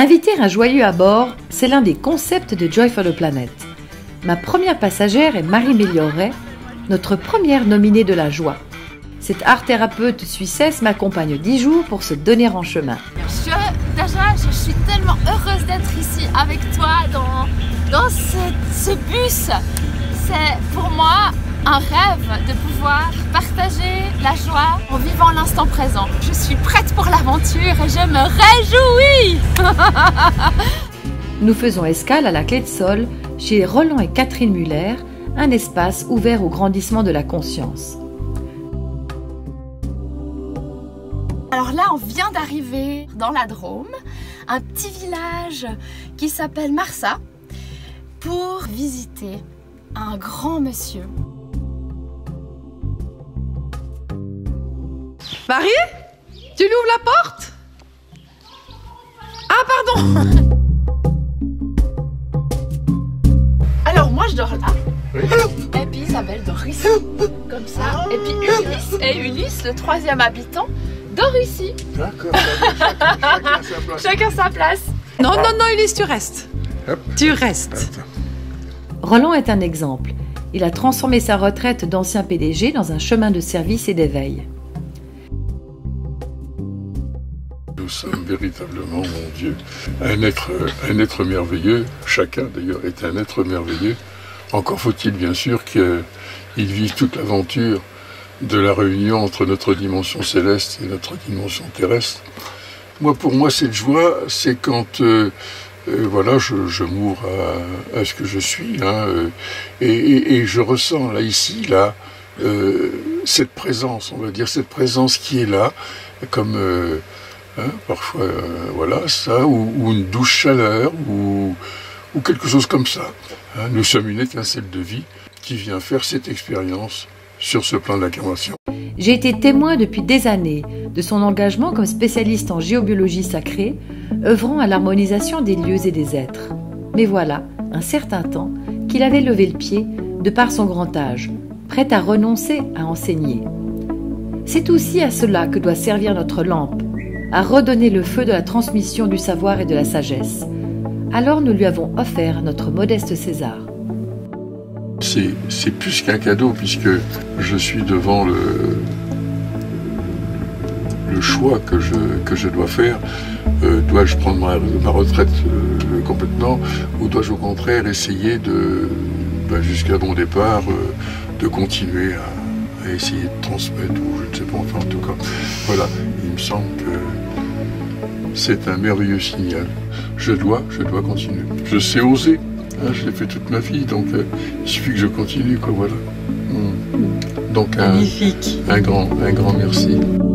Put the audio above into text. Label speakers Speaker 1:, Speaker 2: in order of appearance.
Speaker 1: Inviter un joyeux à bord, c'est l'un des concepts de Joy for the Planet. Ma première passagère est Marie Mélioret, notre première nominée de la joie. Cette art thérapeute suissesse m'accompagne 10 jours pour se donner en chemin.
Speaker 2: Je suis tellement heureuse d'être ici avec toi dans ce bus. C'est pour moi un rêve de pouvoir partager la joie en vivant l'instant présent. Je suis prête pour l'aventure et je me réjouis.
Speaker 1: Nous faisons escale à la Clé de Sol chez Roland et Catherine Muller, un espace ouvert au grandissement de la conscience.
Speaker 2: Alors là, on vient d'arriver dans la Drôme, un petit village qui s'appelle Marsa, pour visiter un grand monsieur.
Speaker 3: Marie, tu lui ouvres la porte? Ah pardon.
Speaker 2: Alors moi je dors là, et puis Isabelle dort ici, comme ça, et puis Ulysse, le troisième habitant, dort ici.
Speaker 4: D'accord,
Speaker 2: Chacun sa place.
Speaker 3: Non, Ulysse, tu restes.
Speaker 4: Hop.
Speaker 3: Tu restes.
Speaker 1: Roland est un exemple. Il a transformé sa retraite d'ancien PDG dans un chemin de service et d'éveil.
Speaker 4: Nous sommes véritablement, mon Dieu, un être merveilleux. Chacun, d'ailleurs, est un être merveilleux. Encore faut-il, bien sûr, qu'il vive toute l'aventure de la réunion entre notre dimension céleste et notre dimension terrestre. Pour moi, cette joie, c'est quand voilà, je m'ouvre à ce que je suis, hein, et je ressens là, ici, là, cette présence, on va dire, cette présence qui est là, comme parfois, voilà, ça, ou une douce chaleur, ou quelque chose comme ça. Hein. Nous sommes une étincelle de vie qui vient faire cette expérience sur ce plan de l'incarnation.
Speaker 1: J'ai été témoin depuis des années de son engagement comme spécialiste en géobiologie sacrée, œuvrant à l'harmonisation des lieux et des êtres. Mais voilà, un certain temps, qu'il avait levé le pied de par son grand âge, prêt à renoncer à enseigner. C'est aussi à cela que doit servir notre lampe, à redonner le feu de la transmission du savoir et de la sagesse. Alors nous lui avons offert notre modeste César.
Speaker 4: C'est plus qu'un cadeau, puisque je suis devant le choix que je dois faire. Dois-je prendre ma retraite complètement, ou dois-je au contraire essayer jusqu'à mon départ, de continuer à essayer de transmettre, ou je ne sais pas, enfin en tout cas, voilà, il me semble que c'est un merveilleux signal. Je dois continuer. Je sais oser. Je l'ai fait toute ma vie, donc il suffit que je continue, quoi, voilà. Donc
Speaker 3: Magnifique.
Speaker 4: Un grand merci.